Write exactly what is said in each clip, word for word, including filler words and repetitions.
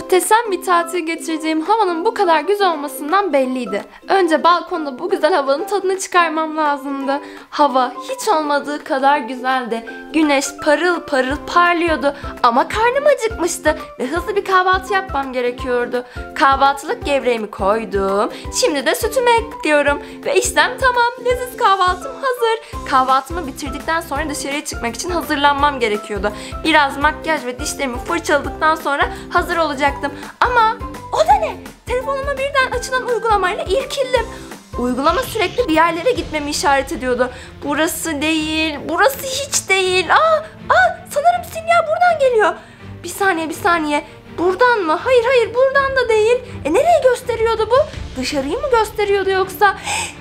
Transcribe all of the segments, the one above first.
Muhteşem bir tatil geçirdiğim havanın bu kadar güzel olmasından belliydi. Önce balkonda bu güzel havanın tadını çıkarmam lazımdı. Hava hiç olmadığı kadar güzeldi. Güneş parıl parıl parlıyordu ama karnım acıkmıştı ve hızlı bir kahvaltı yapmam gerekiyordu. Kahvaltılık gevreğimi koydum. Şimdi de sütümü ekliyorum ve işlem tamam. Leziz kahvaltım hazır. Kahvaltımı bitirdikten sonra dışarıya çıkmak için hazırlanmam gerekiyordu. Biraz makyaj ve dişlerimi fırçaladıktan sonra hazır olacaktım. Ama o da ne? Telefonuma birden açılan uygulamayla irkildim. Uygulama sürekli bir yerlere gitmemi işaret ediyordu. Burası değil, burası hiç değil. Aa, aa sanırım sinyal buradan geliyor. Bir saniye, bir saniye. Buradan mı? Hayır, hayır buradan da değil. E nereye gösteriyordu bu? Dışarıyı mı gösteriyordu yoksa?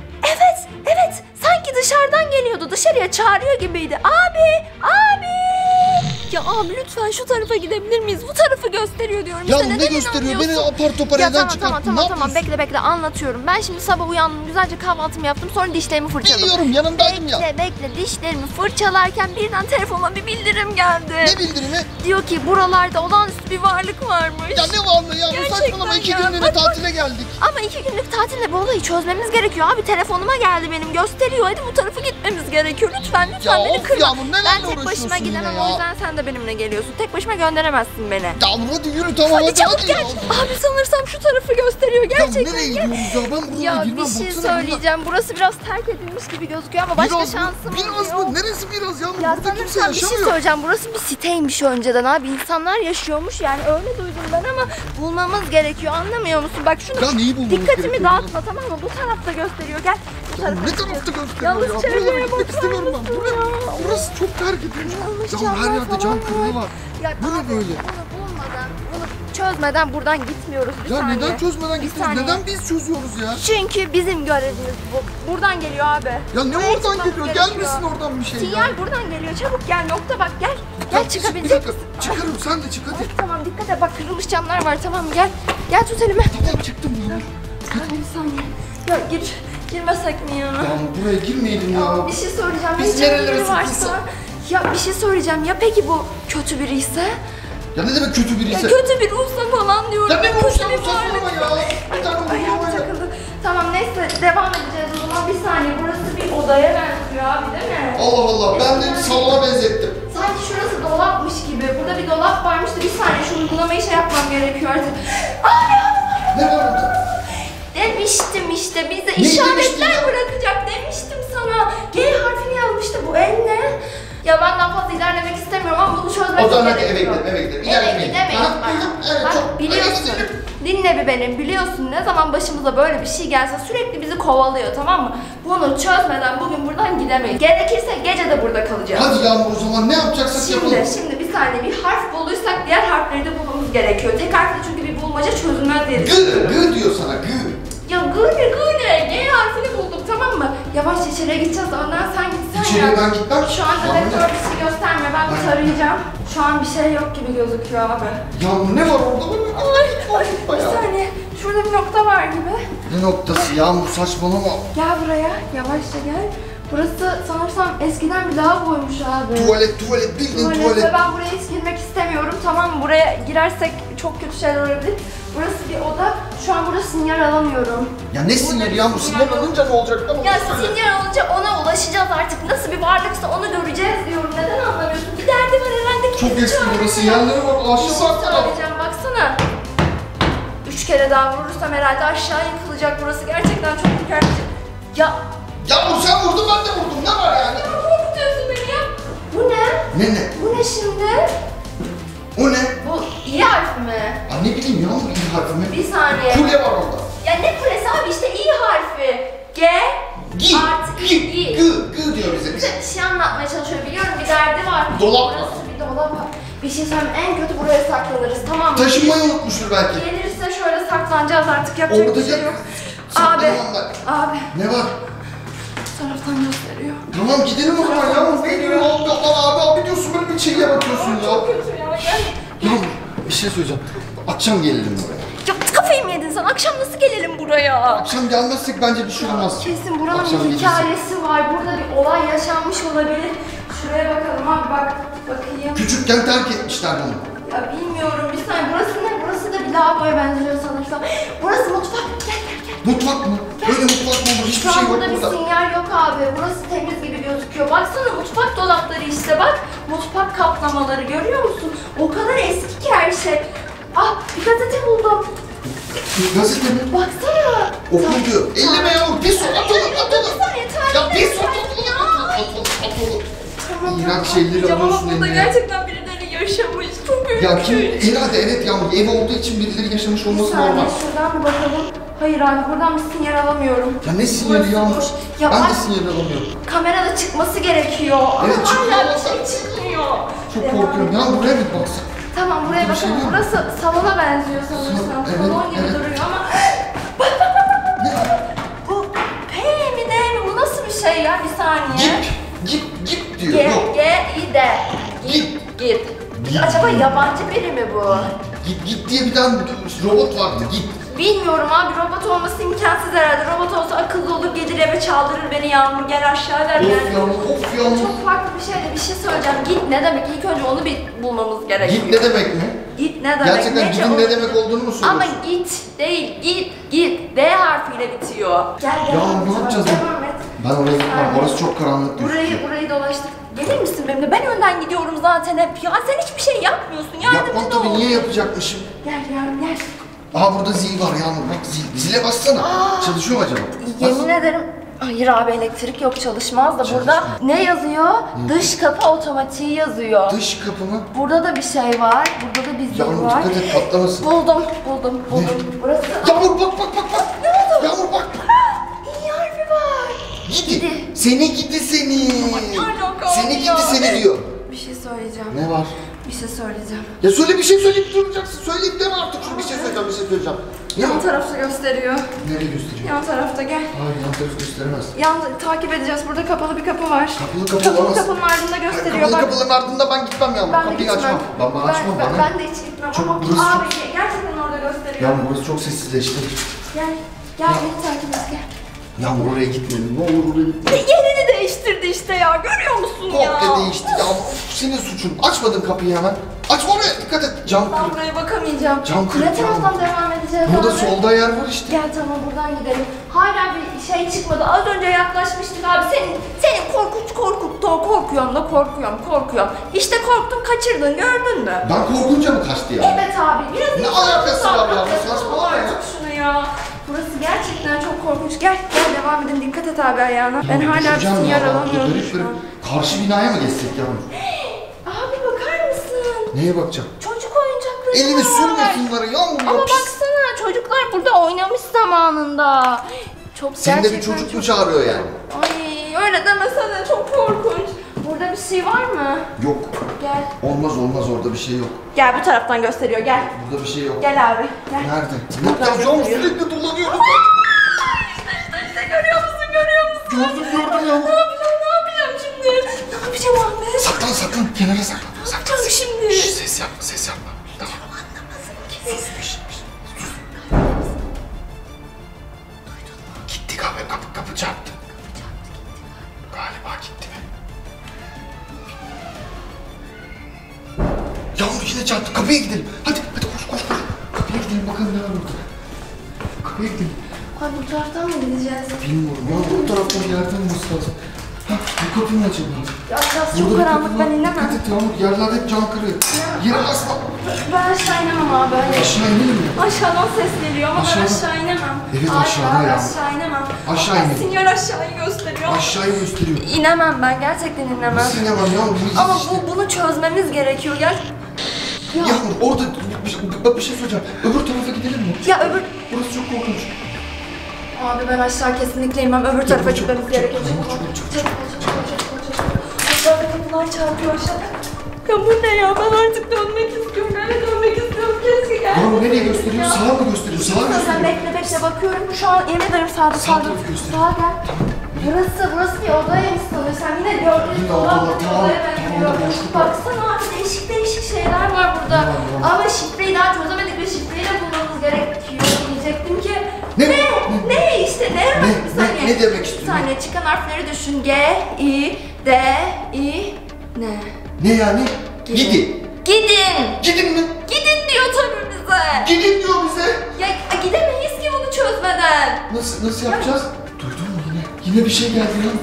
Evet, evet. Sanki dışarıdan geliyordu. Dışarıya çağırıyor gibiydi. Abi, abi. Ya abi lütfen şu tarafa gidebilir miyiz? Bu tarafı gösteriyor diyorum. Ya işte ne gösteriyor? Beni apar topar ya evden tamam, çıkarttın. tamam, tamam, ne tamam. Bekle bekle anlatıyorum. Ben şimdi sabah uyandım. Güzelce kahvaltımı yaptım. Sonra dişlerimi fırçaladım. Biliyorum yanındaydım bekle, ya. Bekle bekle. Dişlerimi fırçalarken birden telefonuma bir bildirim geldi. Ne bildirimi? Diyor ki buralarda olağanüstü bir varlık varmış. Ya ne varlığı ya? Bu Gerçekten saçmalama iki ya. günlüğüne Bak, tatile bak. geldik. Ama iki günlük tatille bu olayı çözmemiz gerekiyor. Abi telefonuma geldi benim. Gösteriyor. Hadi bu tarafa gitmemiz gerekiyor. Lütfen lütfen Ya beni of kırma. Yağmur, nelerle Ben tek başıma uğraşıyorsun gidemem. yine ya? O yüzden sen de benimle geliyorsun. Tek başıma gönderemezsin beni. Yağmur hadi yürü tamam Hadi hadi çabuk hadi. gel. Ya. Abi sanırsam şu tarafı gösteriyor. Gerçekten. Ya nereye gidiyoruz ya? Ben buraya Ya girmem. bir şey Baksana, söyleyeceğim. Burası biraz terk edilmiş gibi gözüküyor ama başka Biraz mı? şansım Biraz yok. mı? Neresi biraz Yağmur? Ya Burada kimse sanırsam bir şey yaşamıyor. söyleyeceğim. Burası bir siteymiş önceden abi. İnsanlar yaşıyormuş yani öyle duydum ben ama bulmamız gerekiyor. Anlamıyor musun? Bak şunu Ya neyi bulmamız dikkatimi gerekiyor? dağıtma tamam mı? Bu tarafta gösteriyor. Gel. Bu Ya tarafa ne gideceğiz. tarafta gösteriyor Yalnız ya? Buralara çevreye gitmek bakar istemiyorum ben. mısın Buraya, ya? burası çok terk edilmiş. Yanlış Ya camlar her yerde cam falan kırığı var. Ya Bu ne abi, böyle? Bunu bulmadan, bunu çözmeden buradan gitmiyoruz. Bir Ya saniye. neden çözmeden Bir gittiniz? saniye. Neden biz çözüyoruz ya? Çünkü bizim görevimiz bu. Buradan geliyor abi. Ya ne Buraya oradan çıkmamız geliyor? gerekiyor. Gelmesin oradan bir şey ya. Sinyal buradan geliyor. Çabuk gel. Nokta bak gel. Ya Gel çık, çıkabilecek bir dakika. misin? Çıkarım sen de çık hadi. Ay, tamam dikkat et. Bak kırılmış camlar var. Tamam gel. Gel tut elimi. Tamam çıktım ya. Saniye bir saniye. Ya gir. Girmesek mi ya? Ya buraya girmeyelim ya. Ya bir şey söyleyeceğim. Biz Hiç nerelere biri varsa. sıkılsa? Ya bir şey söyleyeceğim. Ya peki bu kötü biri ise? Ya ne demek kötü Ya biriyse? kötü bir olsa falan diyorum. Ya ne Kötü olursa bir bu saçmalama ya. Bir tane Ayağım uygulama ya. takıldı. Tamam neyse devam edeceğiz o zaman. Bir saniye burası bir odaya benziyor abi değil mi? Allah Allah ben de salona benzettim. Sanki şurası dolapmış gibi. Burada bir dolap varmış da bir saniye şu uygulamayı şey yapmam gerekiyor artık. Ay ya! Ne var orada? Demiştim işte bize Ne demiştin işaretler ya? bırakacak demiştim sana. G harfini yazmıştı bu el ne? Ya ben daha fazla ilerlemek istemiyorum ama bunu çözmek O zaman hadi eve gerekiyor. gidelim eve gidelim. Eve İlerlemeyin. gidemeyiz Ha, bak. evet, Bak çok- biliyorsun. Eve gidelim. Dinle bir benim biliyorsun ne zaman başımıza böyle bir şey gelse sürekli bizi kovalıyor tamam mı? Bunu çözmeden bugün buradan gidemeyiz. Gerekirse gece de burada kalacağız. Hadi Yağmur o zaman ne yapacaksak Şimdi, yapalım. şimdi bir saniye bir harf bulduysak diğer harfleri de bulmamız gerekiyor. Tek harfle çünkü bir bulmaca çözülmez diye Gı, düşünüyorum. gı diyor sana gı. Ya gıle gıle G harfini bulduk tamam mı? Yavaş içeriye gideceğiz önden sen gitsen İçeriye ya. ben gitmem. Şu an Yağmur dedektör ne? bir şey göstermiyor ben bir Ben- tarayacağım. Şu an bir şey yok gibi gözüküyor abi. Yağmur ne var orada? Ay, ay bir Bayağı. saniye şurada bir nokta var gibi. Ne noktası Yağmur saçmalama. Gel buraya yavaşça gel. Burası sanırsam eskiden bir lavaboymuş abi. Tuvalet tuvalet bildiğin Tuvalet tuvalet. ve ben buraya hiç girmek istemiyorum tamam mı? Buraya girersek çok kötü şeyler olabilir. Burası bir oda. Şu an burada sinyal alamıyorum. Ya ne sinyali Yağmur? Sinyal alınca ne olacak lan? Ya sinyal alınca ona ulaşacağız artık. Nasıl bir varlıksa onu göreceğiz diyorum. Neden anlamıyorsun? Bir derdi var herhalde. Çok eski burası. Yerlere bak Bir aşağı şey bak. söyleyeceğim baksana. Üç kere daha vurursam herhalde aşağı yıkılacak. Burası gerçekten çok ürkütücü. Ya Yağmur sen vurdun ben de vurdum. Ne var yani? ya korkutuyorsun beni ya. Bu ne? Ne ne? Bu ne şimdi? O ne? Bu İ harfi mi? Ya ne bileyim Yağmur iyi harfi mi? Bir saniye. Kule var orada. Ya ne kulesi abi işte İ harfi. G Gi, artı gi, İ. İ. gı, gı diyor bize. Bir şey anlatmaya çalışıyor biliyorum bir derdi var. Dolap var. Burası bir dolap var. Bir şey söyleyeyim en kötü buraya saklanırız tamam mı? Taşınmayı unutmuştur belki. Gelirse şöyle saklanacağız artık yapacak Orada bir şey gel. yok. Abi, Saklanamam ben. abi Ne var? bu taraftan gösteriyor. Tamam gidelim o zaman Yağmur. Ne diyorsun abi? Abi abi diyorsun böyle bir şeye bakıyorsun ya. Çok kötü ya gel. Yağmur bir şey söyleyeceğim. Akşam gelelim buraya. Ya kafayı mı yedin sen? Akşam nasıl gelelim buraya? Akşam gelmezsek bence bir şey olmaz. Kesin buranın Akşam bir gecesi. hikayesi var. Burada bir olay yaşanmış olabilir. Şuraya bakalım abi bak. Bakayım. Küçükken terk etmişler bunu. Ya bilmiyorum bir saniye burası ne? Burası da bir lavaboya benziyor sanırsam. Burası mutfak. Gel gel gel. Mutfak mı? Böyle mutfak mı olur? Hiçbir Şu şey an yok burada bir burada. sinyal yok abi. Burası temiz gibi gözüküyor. Baksana mutfak dolapları işte bak. Mutfak kaplamaları görüyor musun? O kadar eski ki her şey. Ah bir gazete buldum. Gazete mi? Baksana. Okul diyor. Elleme yavrum. Pis ol. At onu. At onu. Bir saniye, Ya tarihine pis ol. bir At saniye. onu. At onu. At onu. Tamam, İğrenç tamam, şeyleri atlayacağım alıyorsun ama burada eline. gerçekten birileri yaşamış. Çok ürkünç. Ya kim? Herhalde evet yavrum. Ev olduğu için birileri yaşamış Bir olması saniye normal. şuradan bir bakalım. Hayır abi buradan bir sinyal alamıyorum. Ya ne sinyali Burası yavrum? boş. Ya Ben bak- de sinyal alamıyorum. Kamerada çıkması gerekiyor. Ama Evet, çıkıyor hala bir ama- şey çıkmıyor. Çok Devam korkuyorum. edelim. Ya buraya bir baksana. Tamam buraya Bir şey bakalım. yok. Burası salona benziyor sanırsam. Salon, evet, Salon gibi evet. duruyor ama Ne? bu P mi D mi? Bu nasıl bir şey ya? Bir saniye. Git. Git. Git diyor. G, Yok. G, I, D. Git, git. Git. Acaba yabancı biri mi bu? Git. Git diye bir tane robot vardı. Git. Bilmiyorum abi robot olması imkansız herhalde. Robot olsa akıllı olur gelir eve çaldırır beni Yağmur gel aşağı der Of yani. yavrum. Of yavrum. Çok farklı bir şey de bir şey söyleyeceğim. Git ne demek? İlk önce onu bir bulmamız gerekiyor. Git ne demek mi? Git ne demek? Gerçekten Nece gidin o- ne demek olduğunu mu soruyorsun? Ama git değil git git. D harfiyle bitiyor. Gel gel. Ya ne yapacağız? Devam et. Ben oraya gitmem. Orası çok karanlık gözüküyor. Burayı burayı dolaştık. Gelir misin benimle? Ben önden gidiyorum zaten hep. Ya sen hiçbir şey yapmıyorsun. Yapmam Yardımcı tabii. ol. Niye yapacakmışım? Gel yavrum gel. Aha burada zil var Yağmur. Bak zil. Zile bassana. Aa. Çalışıyor mu acaba? Yemin ederim. Hayır abi elektrik yok çalışmaz da burada Çalışmıyor. ne yazıyor? Dış kapı otomatiği yazıyor. Dış kapı mı? Burada da bir şey var. Burada da bir zil Yağmur var. dikkat et patlamasın. Buldum, buldum, buldum. Burası Yağmur bak bak bak bak. Ne oldu? Yağmur bak. İyi harfi var. Gidi. Gidi. Seni gidi seni. Ne alaka Seni ya? gidi seni diyor. Bir şey söyleyeceğim. Ne var? Bir şey söyleyeceğim. Ya söyle bir şey söyleyip duracaksın. Söyleyip deme artık. Şunu bir şey söyleyeceğim, bir şey söyleyeceğim. Ne Yan var? tarafta gösteriyor. Nereye gösteriyor? Yan tarafta gel. Hayır yan taraf gösteremez. Yan takip edeceğiz. Burada kapalı bir kapı var. Kapalı kapı Kapalı olamaz. kapının ardında Hayır, gösteriyor. kapalı Bak. kapıların ardında ben gitmem Yağmur. Ben de Kapıyı gitmem. açmam. Ben, ben açmam ben, bana. ben de hiç gitmem Çok- ama burası abi gerçekten orada gösteriyor. Yağmur burası çok sessizleşti. Gel. Gel beni takip et gel. Yağmur oraya gitmeyelim. Ne olur oraya gitmeyelim. Yerini değiştirdi işte ya. Görüyor musun ya? Komple değişti Yağmur. Of, senin suçun. Açmadın kapıyı hemen. Açma oraya. Dikkat et. Cam Ben kırık. buraya bakamayacağım. Cam kırık Ne taraftan devam edeceğiz Burada abi? solda yer var işte. Gel tamam buradan gidelim. Hala bir şey çıkmadı. Az önce yaklaşmıştık abi. Senin senin korkunç korkuttu. Korkuyorum da korkuyorum korkuyorum. İşte korktun kaçırdın gördün mü? Ben korkunca mı kaçtı ya? Evet abi biraz Ne insan alakası var ya? muhabbeti Saçmalama yapalım ya. artık şunu ya. Burası gerçekten çok korkunç. Gel gel devam edin. Dikkat et abi ayağına. Ben hala bir Düşeceğim ya, sinyal bak, alamıyorum garip şu an. garip. Karşı binaya mı geçsek Yağmur? Abi bakar mısın? Neye bakacağım? Çocuk oyuncakları Elini var. sürme şunları Yağmur ya. Ama pis. baksana çocuklar burada oynamış zamanında. Çok Seni de bir gerçekten çocuk mu çok- çağırıyor yani? Ay öyle demesene çok korkunç. Burada bir şey var mı? Yok. Gel. Olmaz olmaz orada bir şey yok. Gel bu taraftan gösteriyor gel. Burada bir şey yok. Gel abi gel. Nerede? Buradan Yok ya Yağmur gösteriyor. sürekli dolanıyoruz. İşte işte işte görüyor musun görüyor musun? Gördüm gördüm Ne Yağmur. yapacağım ne yapacağım şimdi? Ne yapacağım anne? Saklan saklan kenara saklan. Ne yapacağım şimdi? Şş, ses yapma ses yapma. Tamam. Sus. Gitti kapı kapı kapı çarptı. Galiba gitti mi? Yağmur yine çarptı. Kapıya gidelim. Hadi hadi koş koş koş. Kapıya gidelim bakalım ne var burada. Kapıya gidelim. Ay bu taraftan mı gideceğiz? Bilmiyorum ya bu taraftan bir yerden olması lazım. Hah bu kapı mı acaba? Ya biraz Burada çok bir karanlık kapı ben var. inemem. Dikkat et Yağmur yerler hep cam kırıyor. Yere basma. Ben aşağı inemem abi öyle. Aşağı inelim mi? Aşağıdan ses geliyor ama ben Aşağıdan- aşağı inemem. Evet, Ay, aşağıda ben ya. aşağı inemem. Aşağı Ay, inelim. Sinyal aşağıyı gösteriyor. Aşağıyı gösteriyor. İnemem ben gerçekten inemem. Nasıl inemem Yağmur? Biz Ama işte. bu, bunu çözmemiz gerekiyor. Gel. Ya, Yağmur orada bir, bir, bir şey söyleyeceğim. Öbür tarafa gidelim mi? ya öbür... Burası çok korkunç. Abi ben aşağı kesinlikle inmem. Öbür tarafa çabuk, gitmemiz çabuk, gerekiyor. çabuk, Çabuk, çabuk, çabuk, çabuk, çabuk, çabuk, çabuk, çabuk. Aşağıda kapılar çarpıyor aşağıda. Ya bu ne ya? Ben artık dönmek istiyorum. Eve dönmek istiyorum. Keşke gel. Yağmur nereye gösteriyor? Sağa mı gösteriyor? Sağa Sen gösteriyor. bekle bekle bakıyorum. Şu an yemin ederim sağda Sağ sağda. tarafı göster. Sağa gel. Burası, burası bir odaymış sanırsam. Yine gördüğünüz Yine dolap odalar, bir tamam, odaya tamam, benziyor. da boşluk var. Baksana abi değişik değişik şeyler var burada. Ne var, ne var? Ama şifreyi daha çözemedik ve şifreyi de bulmamız gerekiyor. Diyecektim ki. Ne? Ne? Ne, işte ne? Ne? Bir saniye. Ne- ne demek Bir istiyorsun? saniye çıkan harfleri düşün. G, I, D, I, N. Ne yani? Gidin. Gidin. Gidin. Gidin mi? Gidin diyor tabii bize. Gidin diyor Gamze. Ya gidemeyiz ki bunu çözmeden. Nasıl, nasıl yapacağız? Duydun mu yine? Yine bir şey geldi lan.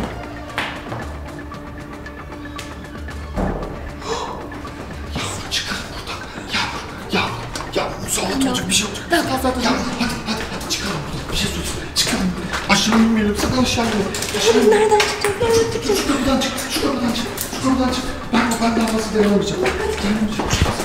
Yağmur çıkalım buradan. Yağmur, yağmur, yağmur. Musallat olacak, bir şey olacak. Daha fazla Yağmur, hadi, hadi, hadi çıkalım buradan. Bir şey söyle. Çıkalım buradan. Aşağı inmeyelim, sakın aşağı inmeyelim. Aşağı inmeyelim. Nereden çıkacağız? Nereden çıkacağız? Şu kapıdan çık, şu kapıdan çık, şu kapıdan çık. Ben, ben daha fazla dayanmayacağım. Dayanmayacağım.